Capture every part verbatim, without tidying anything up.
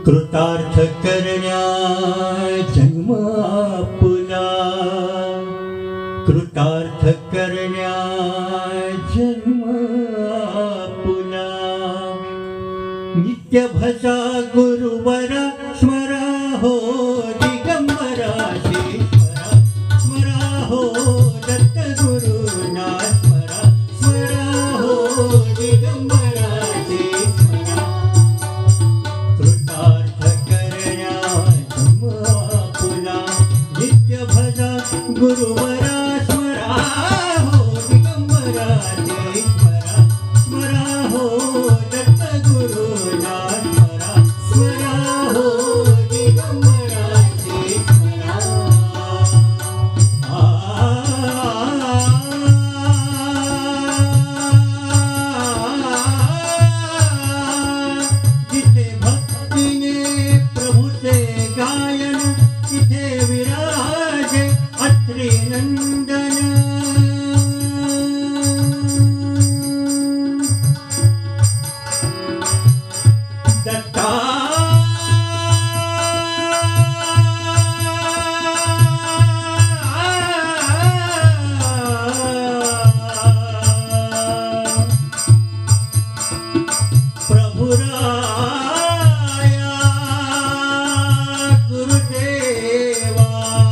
कृतार्थ करण्या जन्म आपुला, कृतार्थ करण्या जन्म आपुला। नित्य भजा गुरुवरा स्मरा हो दिगंबरा श्रीश्वरा, स्मरा हो दत्त गुरुना स्मरा, स्मरा हो दिगंबरा श्रीश्वरा। कृतार्थ करण्या जन्म आपुला, नित्य भजा गुरुवरा स्मरा हो दिगंबरा श्रीश्वरा, स्मरा हो दत्त गुरुना स्मरा, स्मरा हो दिगंबरा श्रीश्वरा। जिथे भक्तीने प्रभु से गायन, तिथे विराजे अत्रि नंदन। दत्ता प्रभु राया गुरुदेवा,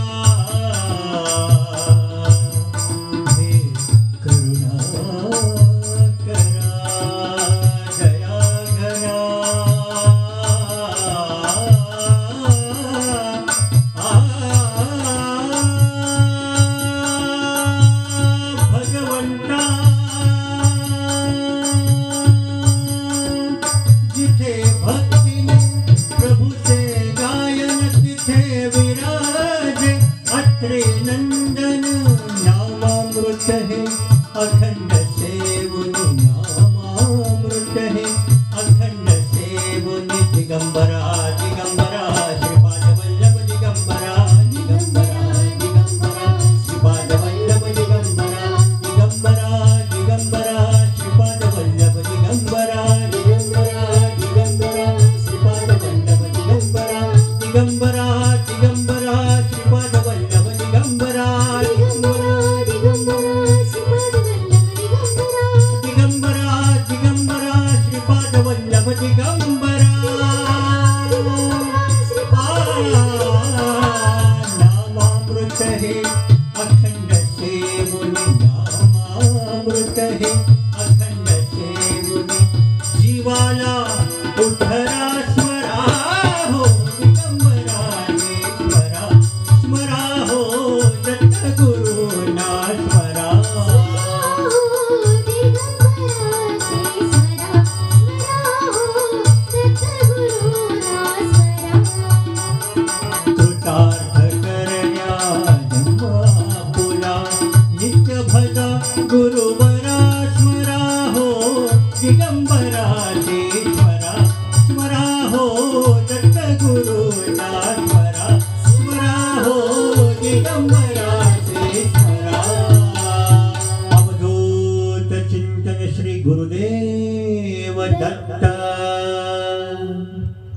हे करुणा करा दया घना। भगवंता जिथे भक्तीने प्रभु से गायन, तिथे विराजे अत्रि नंदन। नामामृत है अखंड सेवुनि, नामामृत है अखंड सेवुनि। दिगंबरा दिगंबरा श्रीपाद वल्लभ दिगंबरा, दिगंबरा दिगंबरा श्रीपाद वल्लभ दिगंबरा, दिगंबरा दिगंबरा श्रीपाद वल्लभ दिगंबरा, दिगंबरा दिगंबरा श्रीपाद वल्लभ दिगंबरा, दिगंबरा दिगंबरा श्रीपाद वल्लभ दिगंबरा, दिगंबरा दिगंबरा श्रीपाद वल्लभ दिगंबरा, दिगंबरा दिगंबरा श्रीपाद वल्लभ दिगंबरा। नामामृत है अखंड सेवुनि, नामामृत है अखंड सेवुनि। जीवाला उठरा स्मरा हो दिगंबरा स्मरा, स्मरा हो दत्त गुरुना स्मरा। कृतार्थ करण्या जन्म आपुला, नित्य भजा गुरुवरा स्मरा हो दिगंबरा श्रीश्वरा, स्मरा हो दत्त गुरुना स्मरा, स्मरा हो दिगंबरा।